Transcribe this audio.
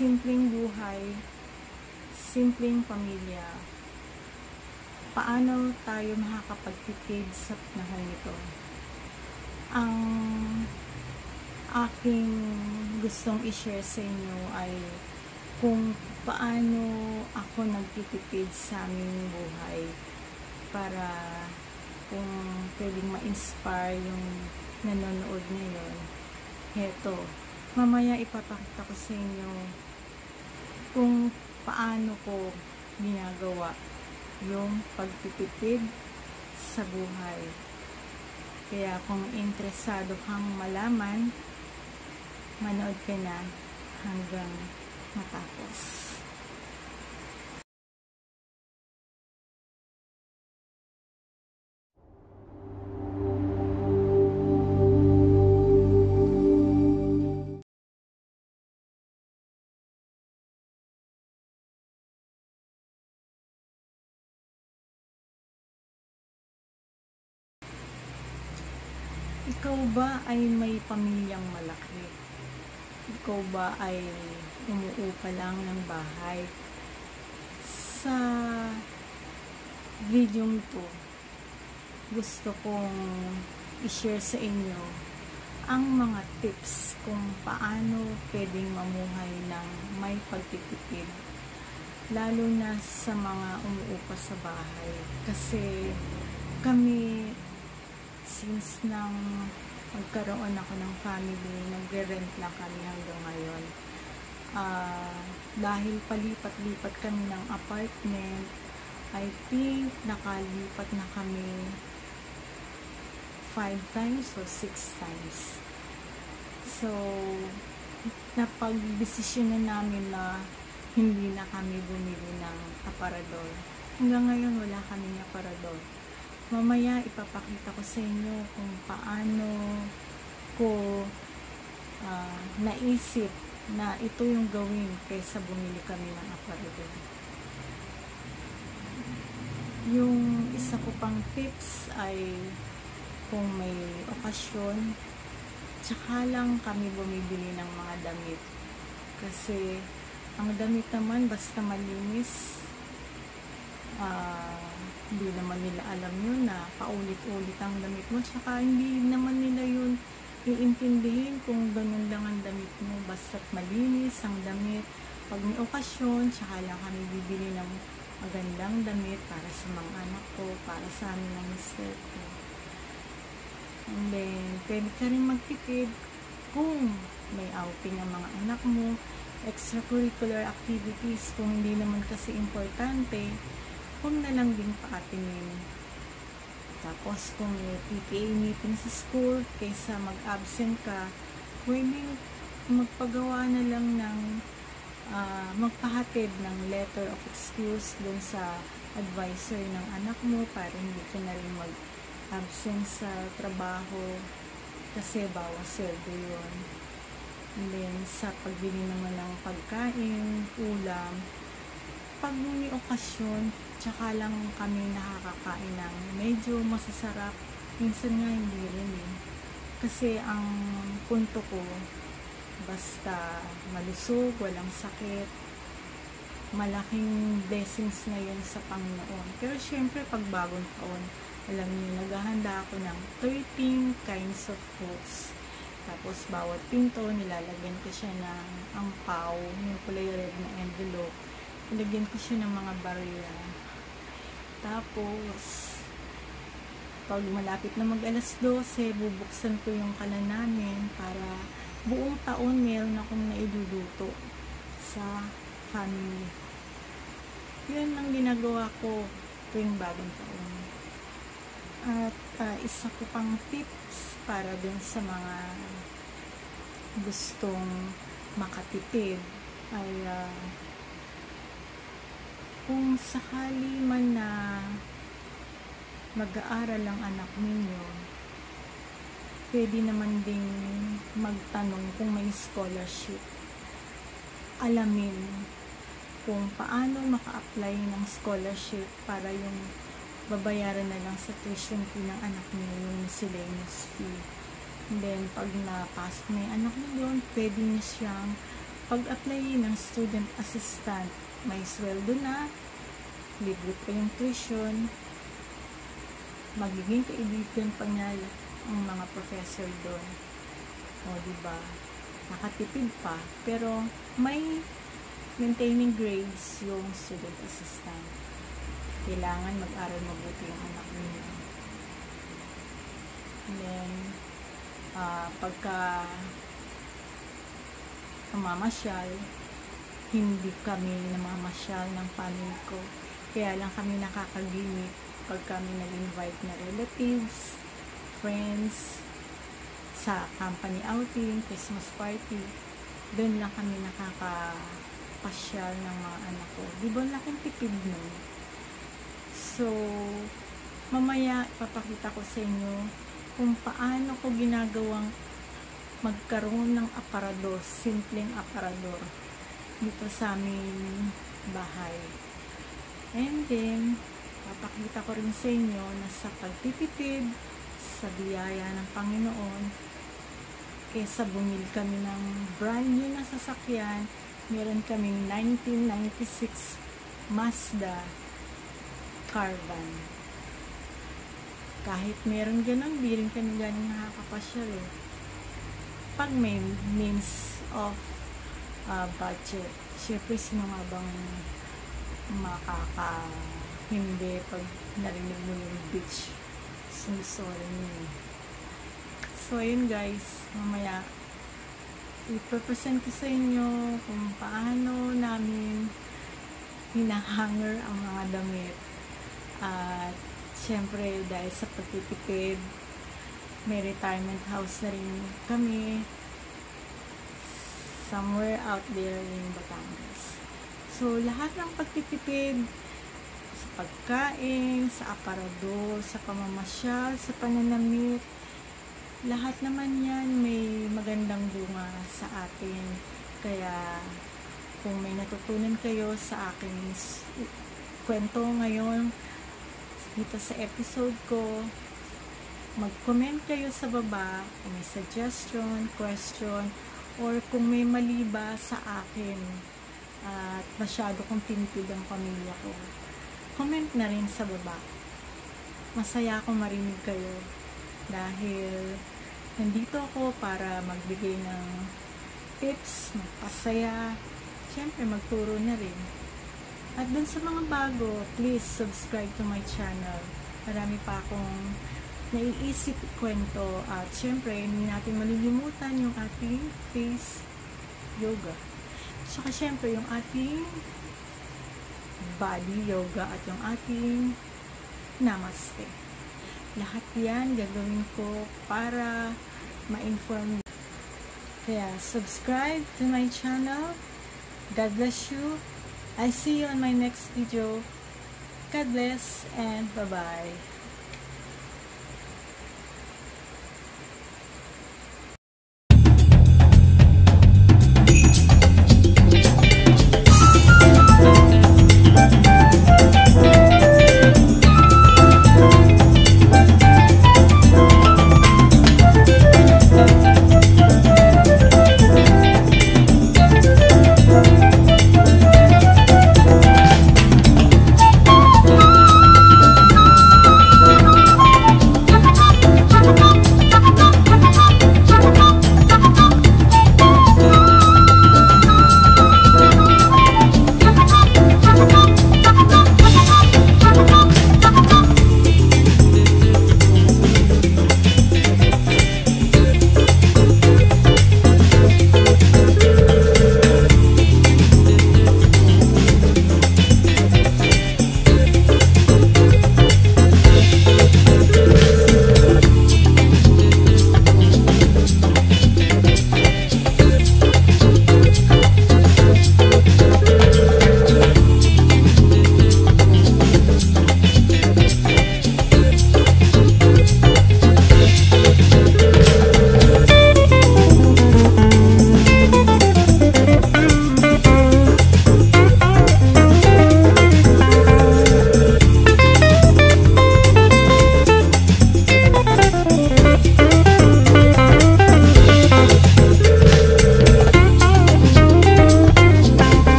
simpleng buhay, simpleng pamilya, paano tayo makakapagtipid sa panahon ito? Ang aking gustong i-share sa inyo ay kung paano ako nagtitipid sa aming buhay, para kung pwedeng ma-inspire yung nanonood ngayon. Heto, mamaya ipapakita ko sa inyo kung paano ko ginagawa yung pagtitipid sa buhay. Kaya kung interesado kang malaman, manood ka na hanggang matapos. Ikaw ba ay may pamilyang malaki? Ikaw ba ay umuupa lang ng bahay? Sa video to, gusto kong i-share sa inyo ang mga tips kung paano pwedeng mamuhay ng may pagtitipid, lalo na sa mga umuupa sa bahay. Kasi kami, since nang magkaroon ako ng family, nagre-rent lang kami hanggang ngayon. Dahil palipat-lipat kami ng apartment, I think nakalipat na kami 5 times or 6 times. So, napag-desisyon na namin na hindi na kami bumili ng aparador. Hanggang ngayon wala kaming aparador. Mamaya ipapakita ko sa inyo kung paano ko naisip na ito yung gawin kaysa bumili kami ng aparador. Yung isa ko pang tips ay kung may okasyon, tsaka lang kami bumibili ng mga damit. Kasi ang damit naman basta malinis, hindi naman nila alam yun na paulit-ulit ang damit mo, tsaka hindi naman nila yun iintindihin kung ganun lang ang damit mo, basta't malinis ang damit. Pag may okasyon, tsaka lang kami bibili ng magandang damit para sa mga anak ko, para sa amin ng mister ko. And then pwede ka rin magtipid kung may outing ang mga anak mo, extracurricular activities. Kung hindi naman kasi importante, huwag na lang din paatinin. Tapos kung may PTA meeting sa school, kaysa mag-absent ka, pwede magpagawa na lang ng magpahatid ng letter of excuse dun sa advisor ng anak mo, para hindi ka na rin mag-absent sa trabaho, kasi bawas sweldo yun. And then sa pagbili naman ng pagkain, ulam, pag may okasyon, tsaka lang kami nakakakain ng medyo masasarap. Minsan nga hindi rin eh. Kasi ang punto ko, basta malusog, walang sakit, malaking blessings na yun sa Panginoon. Pero syempre pag bagong taon, alam niyo, naghahanda ako ng 13 kinds of fruits. Tapos bawat pinto, nilalagyan ko siya ng ampaw, yung kulay red na envelope. Ilagyan ko siya ng mga barya. Tapos, pag malapit na mag-alas 12, bubuksan ko yung kalan namin para buong taon meron akong nailuluto sa family. Yun ang ginagawa ko tuwing bagong taon. At isa ko pang tips para dun sa mga gustong makatipid ay kung sakali man na mag-aaral ang anak ninyo, pwede naman ding magtanong kung may scholarship. Alamin kung paano maka-apply ng scholarship para yung babayaran na lang sa tuition fee ng anak niyo, yung miscellaneous fee. And then, pag napasok na yung anak niyo doon, pwede niyo siyang pag-apply ng student assistant, may sweldo na, libre pa yung tuition, magiging kaibigan pa niya ang mga professor doon. O, diba? Nakatipid pa, pero may maintaining grades yung student assistant. Kailangan mag-aral mabuti yung anak niyo. And then, pagka namamasyal, hindi kami namamasyal ng family ko. Kaya lang kami nakakagimik pag kami nag-invite na relatives, friends, sa company outing, Christmas party. Doon lang kami nakakapasyal ng mga anak ko. Di ba laking tipid nun? So, mamaya papakita ko sa inyo kung paano ko ginagawang magkaroon ng aparador, simpleng aparador dito sa aming bahay. And then, papakita ko rin sa inyo na sa pagtitipid sa biyaya ng Panginoon, kesa bumili kami ng brand new na sasakyan, meron kaming 1996 Mazda Caravan. Kahit meron ganun, di rin kami ganun nakakapasyal eh. Pag may means of budget, syempre sino nga bang hindi pag narinig mo yung beach sumisore niyo. So ayun guys, mamaya ipapresent ko sa inyo kung paano namin hinahanger ang mga damit. At syempre dahil sa pagtitipid, may retirement house na rin kami somewhere out there in Batangas. So lahat ng pagtitipid sa pagkain, sa aparador, sa pamamasyal, sa pananamit, lahat naman yan may magandang bunga sa atin. Kaya kung may natutunan kayo sa aking kwento ngayon dito sa episode ko, mag-comment kayo sa baba kung may suggestion, question, or kung may mali ba sa akin at masyado kong tinipid ang pamilya ko. Comment na rin sa baba. Masaya akong marinig kayo dahil nandito ako para magbigay ng tips, magpasaya, syempre magturo na rin. At dun sa mga bago, please subscribe to my channel. Marami pa akong naiisip kwento at syempre hindi natin malilimutan yung ating face yoga. Saka syempre yung ating body yoga at yung ating namaste. Lahat yan gagawin ko para ma-inform. Kaya subscribe to my channel. God bless you. I see you on my next video. God bless and bye-bye.